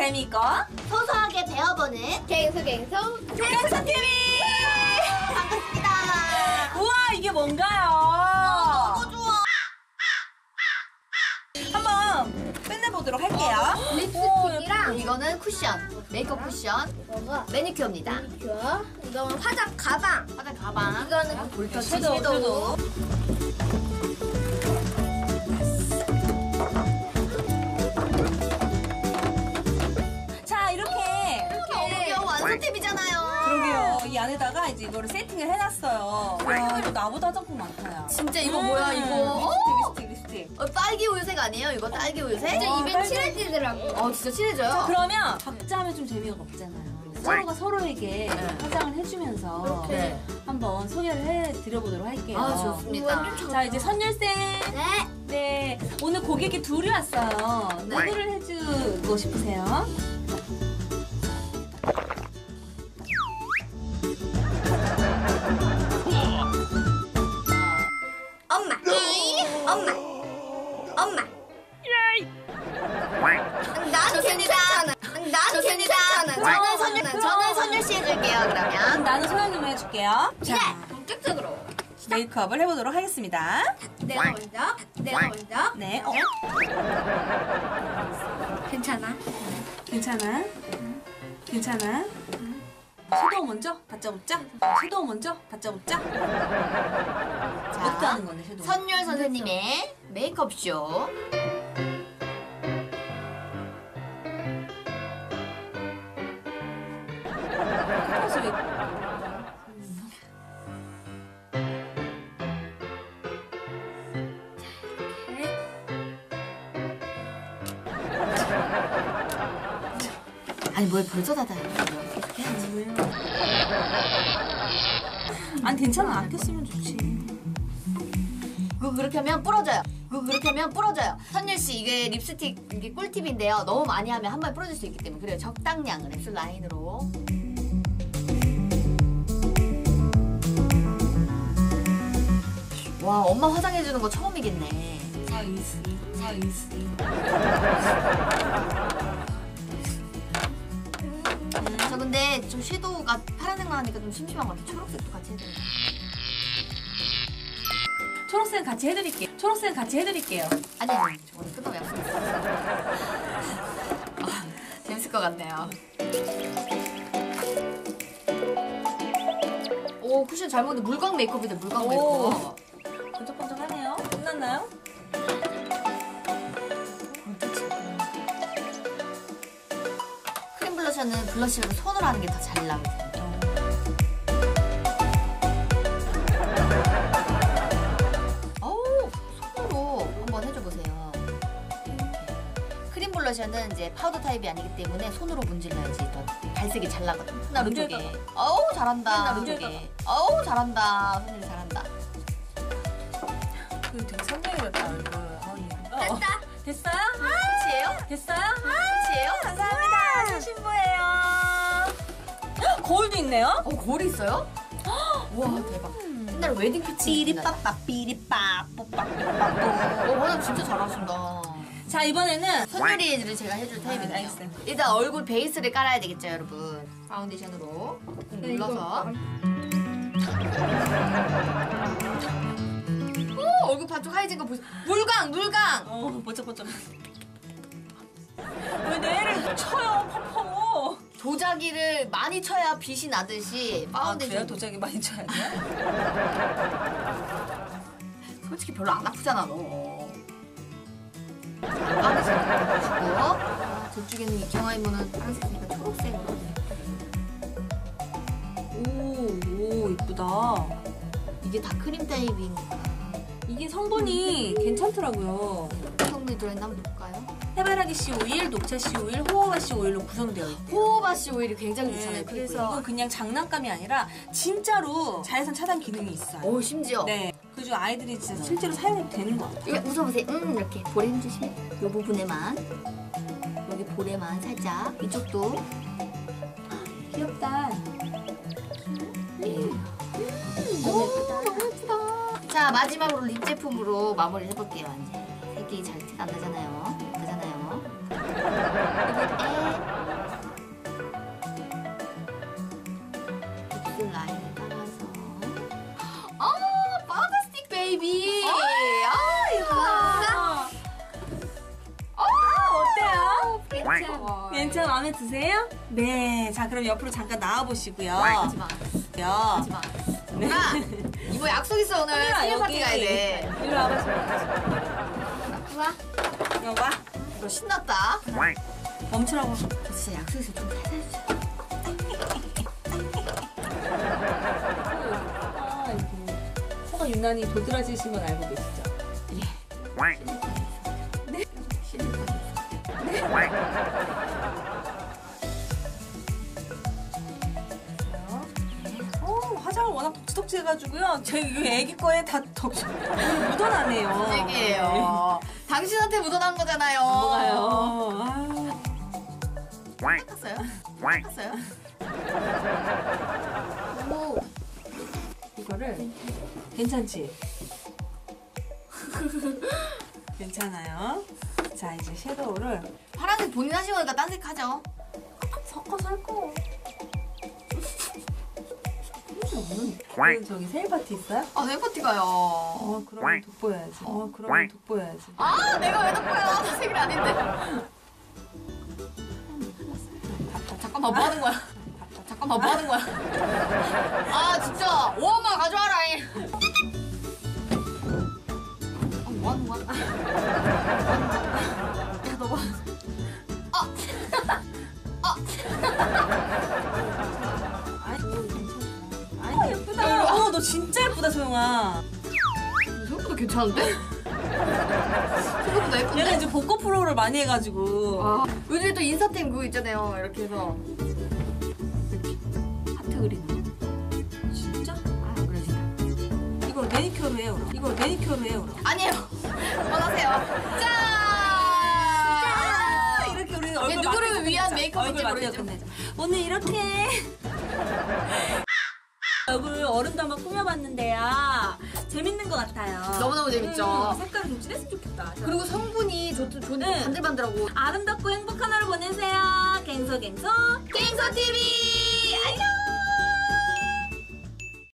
재미있고 소소하게 배워보는 갱수 갱수TV! 반갑습니다. 우와, 이게 뭔가요? 너무 좋아. 한번 끝내보도록 할게요. 립스틱이랑 이거는 쿠션, 메이크업 쿠션, 뭐가 매니큐어입니다. 매니큐어. 이거는 화장 가방. 화장 가방, 이거는 볼터치 섀도우, 섀도우. 자, 이렇게 너무 귀여운 완성템이잖아요. 그러게요. 이 안에다가 이제 이거를 세팅을 해놨어요. 와, 이거 나보다 화장품 많다야. 진짜 이거 뭐야 이거? 립스틱. 딸기 우유색 아니에요? 이거 딸기 우유색? 진짜 와, 입에 딸기. 칠해지더라고. 진짜 친해져요. 그러면 각자 하면 좀 재미가 없잖아요. 서로가 서로에게 화장을 해주면서 네. 한번 소개를 해드려보도록 할게요. 아 좋습니다. 자, 이제 선율쌤. 네. 네, 오늘 고객이 둘이 왔어요. 누구를 해주고 싶으세요? 엄마. 엄마. 나도 괜찮아. 나도 괜찮아. 저는 선율 씨 해줄게요 그러면. 나는 소영이만 해줄게요. 자, 본격적으로. 메이크업을 해보도록 하겠습니다. 내가 먼저. 네, 괜찮아. 괜찮아. 괜찮아. 섀도우 먼저 받자붙자. 섀도우 먼저 받자붙자. 어떻게 하는 건데, 섀도우? 선율 선생님의 메이크업 쇼. 아니 뭘 벌써 닫아요? 아니, 괜찮아. 아껴 쓰면 좋지. 그거 그렇게 하면 부러져요. 선율 씨 이게 립스틱 이게 꿀팁인데요. 너무 많이 하면 한 번에 부러질 수 있기 때문에 그래요. 적당량을 랩슬 라인으로. 와 엄마 화장해주는 거 처음이겠네. 저 근데 좀 섀도우가 파란색만 하니까 좀 심심한 것 같아. 초록색도 같이 해드릴게요. 초록색 같이 해드릴게요. 아니 저거는 끝나고 약속했어. 재밌을 것 같네요. 오 쿠션 잘 먹는데 물광 메이크업이다. 물광 메이크업. 번쩍번쩍하네요. 끝났나요? 크림 블러셔는 블러셔로 손으로 하는 게 더 잘 나거든요. 어우 손으로 한번 해줘보세요. 크림 블러셔는 이제 파우더 타입이 아니기 때문에 손으로 문질러야지 더 발색이 잘 나거든요. 하나 쪽에. 어우 잘한다. 쪽에. 어우 잘한다. 손님 잘한다. 그 되게 선명해졌다, 얼굴. 됐다. 됐어요? 끝이에요? 됐어요? 끝이에요? 감사합니다. 신부예요. 거울도 있네요? 거울이 있어요? 와 대박. 옛날에 웨딩 피치. 삐리빠빠 삐리빠 뽀빠뽀빠뽀. 화장 진짜 잘하신다. 자, 이번에는 손놀이를 제가 해줄 타입이네요. 알겠어요. 일단 얼굴 베이스를 깔아야 되겠죠, 여러분. 파운데이션으로 눌러서. 오, 얼굴 반쪽 하얘진 거 보세요. 물광! 번쩍번쩍. 왜 내 애를 쳐요, 퍼퍼. 도자기를 많이 쳐야 빛이 나듯이 파운데이션. 그래요? 도자기 많이 쳐야 돼요? 솔직히 별로 안 아프잖아, 너. 파운데이션 해주시고. 저쪽에는 이경아 이모는 파란색이니까 초록색으로. 오, 이쁘다. 이게 다 크림 타입이니까. 이게 성분이 괜찮더라고요. 성분이 들어있나 한번 볼까요? 해바라기 씨 오일, 녹차 씨 오일, 호호바 씨 오일로 구성되어 있대요. 호호바 씨 오일이 굉장히 좋잖아요. 그래서 피부에. 이건 그냥 장난감이 아니라 진짜로 자외선 차단 기능이 있어요. 오 심지어. 네. 그래서 아이들이 진짜 실제로 사용해도 되는 것 같아요. 이거 웃어보세요. 이렇게 볼에 힘주시면 이 부분에만 여기 볼에만 살짝 이쪽도 귀엽다. 너무 예쁘다. 자 마지막으로 립 제품으로 마무리를 해볼게요. 이제 색이 잘 티 안 나잖아요. 이번에 괜찮아. 괜찮아, 마음에 드세요? 네. 자, 그럼 옆으로 잠깐 나와보시고요. 하지 마. 요. 하지 마. 누나, 이거 약속 있어 오늘. 생일 파티 가야 돼. 이리 와봐. 누나, 이거 봐. 너 신났다. 멈추라고. 진짜 약속 있어 좀 살살. 아, 이거 코가 유난히 도드라지신 건 알고 계시죠? 화장을 워낙 덕지덕지해가지고요. 제 이거 애기 거에 다 묻어나네요. 얘기해요. 당신한테 묻어난 거잖아요. 뭐가요? 닦았어요? 닦았어요? 오, 이거를 괜찮지? 괜찮아요. 자, 이제 섀도우를 파란색 본인 하신 거니까 딴색 하죠. 섞어서 할 거. 오늘 저기 생일 파티 있어요? 아, 내 파티 가요. 그러면 돋보여야지. 그러면 돋보여야지. 아, 내가 왜 덕분에 나 생일 아닌데. 잠깐만, 뭐 하는 거야? 잠깐만, 뭐 하는 거야? 아, 진짜. 5원만 가져와라. 이. 아, 뭐 하는 거야? 야, 너 봐. 아니, 예쁘다. 너 진짜 예쁘다, 소영아. 생각보다 괜찮은데? 생각보다 예쁜데? 내가 이제 복고 프로를 많이 해가지고. 아, 요즘에 또 인사템 그거 있잖아요. 이렇게 해서. 하트 그리는 거. 진짜? 아, 그러시다. 이걸 매니큐어로 해요. 이걸 매니큐어로 해요. 아니에요. 그만하세요. 짠! 이렇게 우리 이게 얼굴 누구를 맞대서 위한 끝내자. 메이크업인지 얼굴 맞대서 모르겠죠. 끝내자. 오늘 이렇게 얼굴 어른도 꾸며봤는데요. 재밌는 것 같아요. 너무너무 재밌죠? 색깔이 좀 진했으면 좋겠다. 그리고 성분이 좋은 네. 반들반들하고. 아름답고 행복한 하루 보내세요. 갱소갱소. 갱서TV!